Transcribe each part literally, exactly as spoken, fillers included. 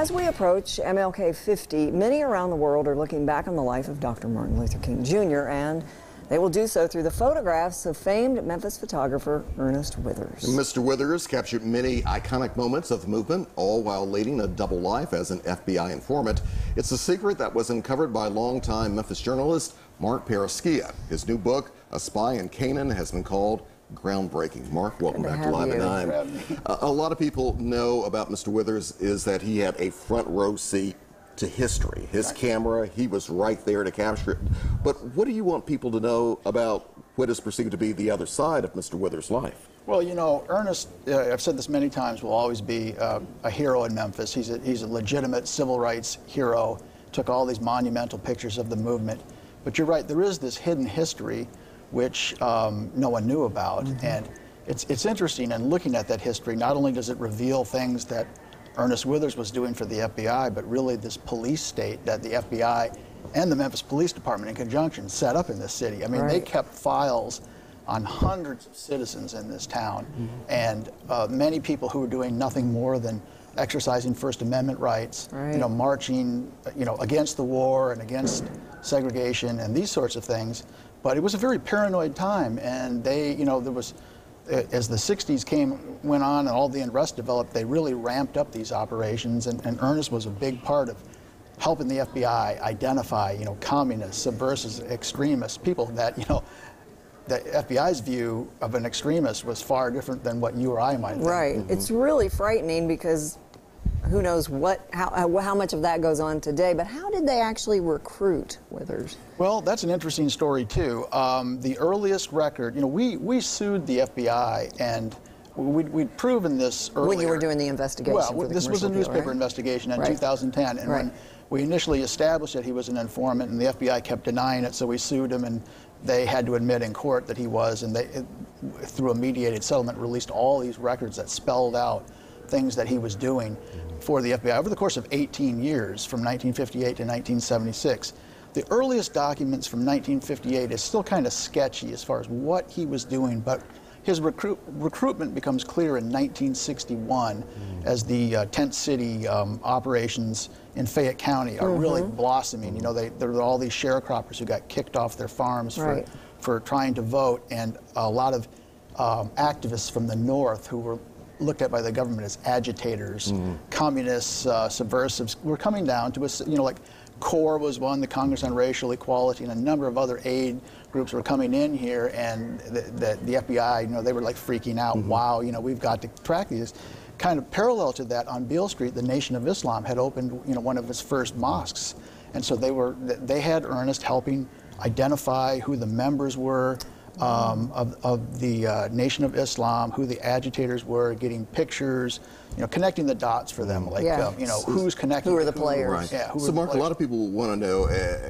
As we approach M L K fifty, many around the world are looking back on the life of Doctor Martin Luther King Junior, and they will do so through the photographs of famed Memphis photographer Ernest Withers. Mister Withers captured many iconic moments of the movement, all while leading a double life as an F B I informant. It's a secret that was uncovered by longtime Memphis journalist Marc Perrusquia. His new book, A Spy in Canaan, has been called groundbreaking. Mark, welcome back to Live at nine. Uh, a lot of people know about Mister Withers is that he had a front row seat to history. His right. camera, he was right there to capture it. But what do you want people to know about what is perceived to be the other side of Mister Withers' life? Well, you know, Ernest, uh, I've said this many times, will always be uh, a hero in Memphis. He's a, he's a legitimate civil rights hero, took all these monumental pictures of the movement. But you're right, there is this hidden history which um, no one knew about. Mm-hmm. And it's, it's interesting in looking at that history. Not only does it reveal things that Ernest Withers was doing for the F B I, but really this police state that the F B I and the Memphis Police Department in conjunction set up in this city. I mean, right. they kept files on hundreds of citizens in this town, mm-hmm. and uh, many people who were doing nothing more than exercising First Amendment rights, right. you know, marching, you know, against the war and against segregation and these sorts of things. But it was a very paranoid time, and they, you know, there was, as the sixties came, went on and all the unrest developed, they really ramped up these operations, and, and Ernest was a big part of helping the F B I identify, you know, communists, subversives, extremists, people that, you know, the F B I's view of an extremist was far different than what you or I might think. Right. Mm-hmm. It's really frightening because who knows what, how, how much of that goes on today, but how did they actually recruit Withers? Well, that's an interesting story, too. Um, the earliest record, you know, we, we sued the F B I, and we'd, we'd proven this earlier. When you were doing the investigation Well, for the this was a appeal, newspaper right? investigation in right. two thousand ten, and right. when we initially established that he was an informant, and the F B I kept denying it, so we sued him, and they had to admit in court that he was, and they, it, through a mediated settlement, released all these records that spelled out things that he was doing for the F B I over the course of eighteen years, from nineteen fifty-eight to nineteen seventy-six. The earliest documents from nineteen fifty-eight is still kind of sketchy as far as what he was doing, but his recruit, recruitment becomes clear in nineteen sixty-one mm. as the uh, tent city um, operations in Fayette County are mm-hmm. really blossoming. You know, they, there are all these sharecroppers who got kicked off their farms right. for, for trying to vote, and a lot of um, activists from the north who were looked at by the government as agitators, mm. communists, uh, subversives, were coming down to, a, you know, like CORE was one, the Congress on Racial Equality, and a number of other aid groups were coming in here, and the, the, the F B I, you know, they were like freaking out. Mm-hmm. Wow, you know, we've got to track these. Kind of parallel to that, on Beale Street, the Nation of Islam had opened, you know, one of its first mosques, and so they were, they had Ernest helping identify who the members were um, of, of the uh, Nation of Islam, who the agitators were, getting pictures, you know, connecting the dots for them, like, yeah. um, you know, who's connecting. Who are the players? Right. Yeah, who so, Mark, a players? lot of people want to know,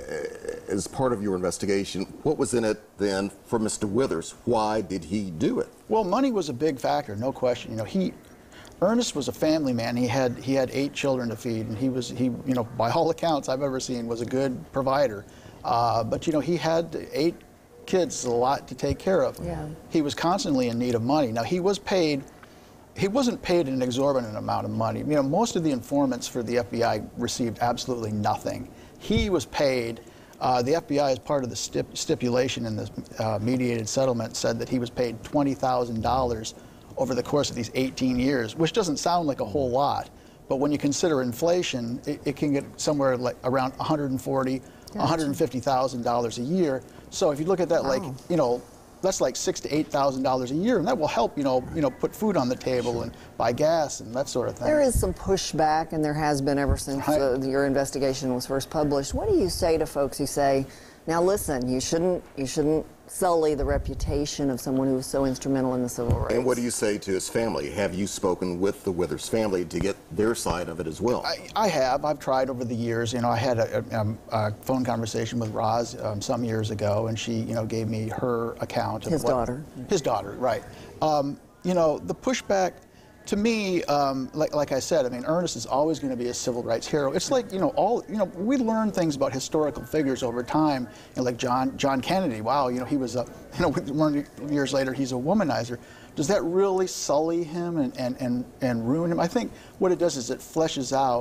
uh, as part of your investigation, what was in it then for Mister Withers? Why did he do it? Well, money was a big factor, no question. You know, he, Ernest was a family man. He had he had eight children to feed, and he was he, you know, by all accounts I've ever seen, was a good provider. Uh, but you know, he had eight kids, a lot to take care of. Yeah. He was constantly in need of money. Now, he was paid. He wasn't paid an exorbitant amount of money. You know, most of the informants for the F B I received absolutely nothing. He was paid. Uh, the F B I, as part of the stip stipulation in this uh, mediated settlement, said that he was paid twenty thousand dollars over the course of these eighteen years, which doesn't sound like a whole lot. But when you consider inflation, it, it can get somewhere like around one hundred forty thousand dollars, one hundred fifty thousand dollars a year. So if you look at that, wow. like, you know, that's like six to eight thousand dollars a year, and that will help, you know, you know, put food on the table sure. and buy gas and that sort of thing. There is some pushback, and there has been ever since right. uh, your investigation was first published. What do you say to folks who say, "Now listen, you shouldn't, you shouldn't sully the reputation of someone who was so instrumental in the civil rights"? And what do you say to his family? Have you spoken with the Withers family to get their side of it as well? I, I have. I've tried over the years. You know, I had a, a, a phone conversation with Roz um, some years ago, and she, you know, gave me her account of his what, daughter. His daughter, right? Um, you know, the pushback. To me, um, like, like I said, I mean, Ernest is always going to be a civil rights hero. It's like, you know, all, you know, we learn things about historical figures over time, you know, like John, John Kennedy. Wow, you know, he was a, you know, one years later, he's a womanizer. Does that really sully him and, and, and, and ruin him? I think what it does is it fleshes out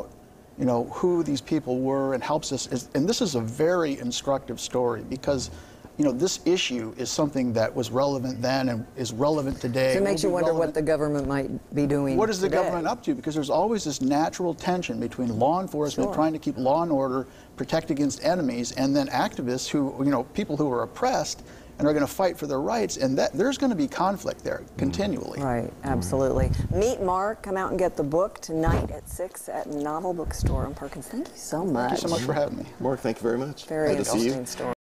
you know, who these people were and helps us. And this is a very instructive story because, you know, this issue is something that was relevant then and is relevant today. So it makes you wonder relevant. what the government might be doing What is the today? government up to? Because there's always this natural tension between law enforcement Sure. trying to keep law and order, protect against enemies, and then activists who, you know, people who are oppressed and are going to fight for their rights, and that there's going to be conflict there continually. Right, absolutely. Meet Marc. Come out and get the book tonight at six at Novel Bookstore in Perkins. Thank you so much. Thank you so much for having me. Marc, thank you very much. Very Good to see you. interesting story.